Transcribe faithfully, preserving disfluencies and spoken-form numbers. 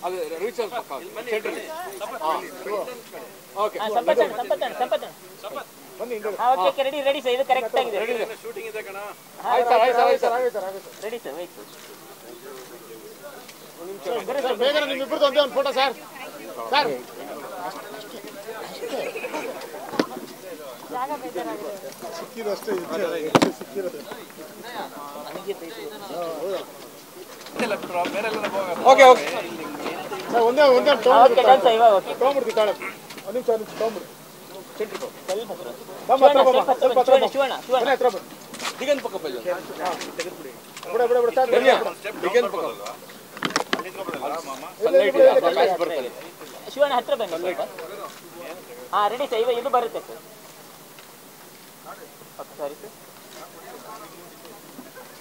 ಅದು ರೀಚರ್ ಪಕ್ಕ ಓಕೆ ಸಂಪತ್ತಣ್ಣ ಸಂಪತ್ತಣ್ಣ ಸಂಪತ್ತಣ್ಣ ಬನ್ನಿ ಹಿಂದೆ okay okay ready ready sir ಇದು ಕರೆಕ್ಟ್ ಆಗಿದೆ ಶೂಟಿಂಗ್ ಇದೆ ಕಣ ಆಯ್ತು ಸರ್ ಆಯ್ತು ಸರ್ ಆಗಿದೆ ಸರ್ ಆಗಿದೆ ರೆಡಿ ಸರ್ ವೆಯ್ಟ್ ಸರ್ ಬೇಗ ನಿಮ್ಮ ಇಬ್ಬರದು ಒಂದೇ ಒಂದು ಫೋಟೋ ಸರ್ ಸರ್ ಜಾಗ ಬೇಜಾರಾಗಿದೆ ಸಿಕ್ಕಿದಷ್ಟೇ ಹೆಚ್ಚು ಸಿಕ್ಕಿರೋದು ಓಕೆ ಓಕೆ ಸರ್ ಒಂದೇ ಒಂದೇ ಓಕೆ ಡನ್ ಸರ್ ಇವಾಗ ಓಕೆ ತೊಗೊಂಡ್ಬಿಡ್ತೀವಿ ತಾಳೆ ಒಂದು ನಿಮಿಷ ಒಂದು ನಿಮಿಷ ತೊಗೊಂಡ್ಬಿಡಿ ಸೆಂಟ್ರ್ ಸ್ವಲ್ಪ ಹತ್ರ ನಮ್ಮ ಹತ್ರ ಬಾ ಸ್ವಲ್ಪ ಹತ್ರ ಬಾ ಶಿವಣ್ಣ ಶಿವಣ್ಣ ಹತ್ರ ಬಾ ದಿಗಂತ್ ಪಕ್ಕ ಬೈಜ ಬಿಡ ಬಿಡ ಬಿಡ ಸರ್ ದಿಗಂತ್ ಪಕ್ಕ ಶಿವಣ್ಣ ಹತ್ರ ಬನ್ನಿ ಸ್ವಲ್ಪ ಹಾಂ ರೆಡಿ ಸರ್ ಇವಾಗ ಇದು ಬರುತ್ತೆ ಸರ್ ಓಕೆ ಸಾರಿ ಸರ್